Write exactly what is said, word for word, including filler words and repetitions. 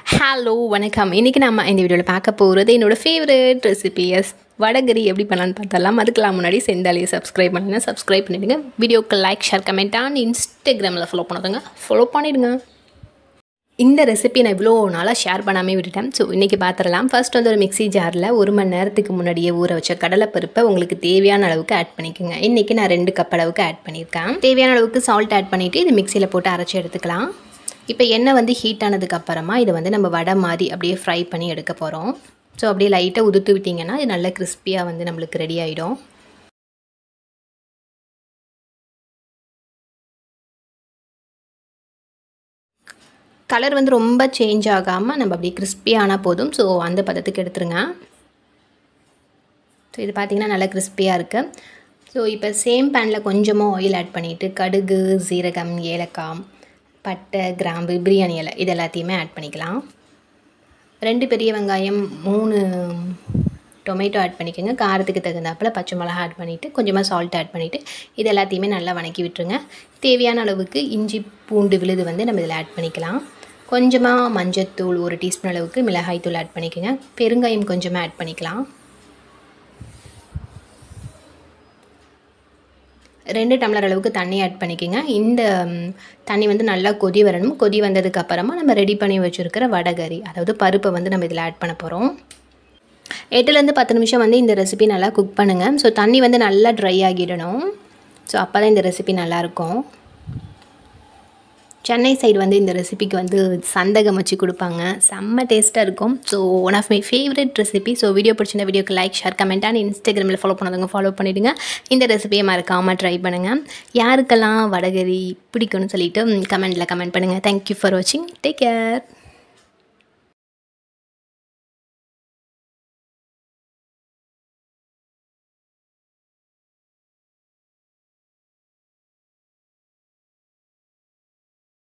Hello வணக்கம். இன்றைக்கி நம்ம இந்த வீடியோவில் பார்க்க போகிறது என்னோடய ஃபேவரட் ரெசிபிஸ் வடகரி எப்படி பண்ணலான்னு பார்த்தலாம். அதுக்கெல்லாம் முன்னாடி செந்தாலியை சப்ஸ்கிரைப் பண்ணுங்க, சப்ஸ்கிரைப் பண்ணிவிடுங்க. வீடியோக்கு லைக், ஷேர், கமெண்ட் அண்ட் இன்ஸ்டாகிராமில் ஃபாலோ பண்ணாதுங்க, ஃபாலோ பண்ணிவிடுங்க. இந்த ரெசிபி நான் இவ்வளோ நாளாக ஷேர் பண்ணாமல் விட்டுட்டேன். ஸோ இன்றைக்கி பார்த்துடலாம். ஃபர்ஸ்ட் வந்து ஒரு மிக்ஸி ஜாரில் ஒரு மணி நேரத்துக்கு முன்னாடியே ஊற வச்ச கடலைப்பருப்பை உங்களுக்கு தேவையான அளவுக்கு ஆட் பண்ணிக்கோங்க. இன்றைக்கி நான் ரெண்டு கப் அளவுக்கு ஆட் பண்ணியிருக்கேன். தேவையான அளவுக்கு சால்ட் ஆட் பண்ணிவிட்டு இது மிக்சியில் போட்டு அரைச்சி எடுத்துக்கலாம். இப்போ எண்ணெய் வந்து ஹீட் ஆனதுக்கப்புறமா இதை வந்து நம்ம வடை மாதிரி அப்படியே ஃப்ரை பண்ணி எடுக்க போகிறோம். ஸோ அப்படியே லைட்டாக உதுத்து விட்டிங்கன்னா இது நல்ல கிறிஸ்பியாக வந்து நம்மளுக்கு ரெடி ஆகிடும். கலர் வந்து ரொம்ப சேஞ்ச் ஆகாமல் நம்ம அப்படியே கிறிஸ்பியாக போதும். ஸோ அந்த பதத்துக்கு எடுத்துருங்க. ஸோ இது பார்த்திங்கன்னா நல்லா கிறிஸ்பியாக இருக்குது. ஸோ இப்போ சேம் பேனில் கொஞ்சமாக ஆயில் ஆட் பண்ணிவிட்டு கடுகு, சீரகம், ஏலக்காய், பட்டை, கிராம்பு, பிரியாணி இலை இது எல்லாத்தையுமே ஆட் பண்ணிக்கலாம். ரெண்டு பெரிய வெங்காயம், மூணு டொமேட்டோ ஆட் பண்ணிக்கோங்க. காரத்துக்கு தகுந்தாப்பில் பச்சை மிளகா ஆட் பண்ணிவிட்டு கொஞ்சமாக சால்ட் ஆட் பண்ணிவிட்டு இது எல்லாத்தையுமே நல்லா வணக்கி விட்டுருங்க. தேவையான அளவுக்கு இஞ்சி பூண்டு விழுது வந்து நம்ம இதில் ஆட் பண்ணிக்கலாம். கொஞ்சமாக மஞ்சத்தூள் ஒரு டீஸ்பூன் அளவுக்கு, மிளகாய்த்தூள் ஆட் பண்ணிக்கோங்க. பெருங்காயம் கொஞ்சமாக ஆட் பண்ணிக்கலாம். ரெண்டு டம்ளர் அளவுக்கு தண்ணி ஆட் பண்ணிக்கோங்க. இந்த தண்ணி வந்து நல்லா கொதி வரணும். கொதி வந்ததுக்கப்புறமா நம்ம ரெடி பண்ணி வச்சுருக்கிற வடகரி, அதாவது பருப்பை வந்து நம்ம இதில் ஆட் பண்ண போகிறோம். எட்டுலேருந்து பத்து நிமிஷம் வந்து இந்த ரெசிபி நல்லா குக் பண்ணுங்கள். ஸோ தண்ணி வந்து நல்லா ட்ரை ஆகிடணும். ஸோ அப்போ தான் இந்த ரெசிபி நல்லாயிருக்கும். சென்னை சைடு வந்து இந்த ரெசிபிக்கு வந்து சந்தகம் வச்சு கொடுப்பாங்க, செம்ம டேஸ்ட்டாக இருக்கும். So one of my favourite recipe. So video பிடிச்சிருந்த வீடியோக்கு லைக், ஷேர், கமெண்ட் அண்ட் இன்ஸ்டாகிராமில் ஃபாலோ பண்ணாதவங்க ஃபாலோ பண்ணிவிடுங்க. இந்த ரெசிபியை மறக்காமல் ட்ரை பண்ணுங்கள். யாருக்கெல்லாம் வடகரி பிடிக்கும்னு சொல்லிவிட்டு கமெண்ட்டில் கமெண்ட் பண்ணுங்கள். தேங்க்யூ ஃபார் வாட்சிங். Take care.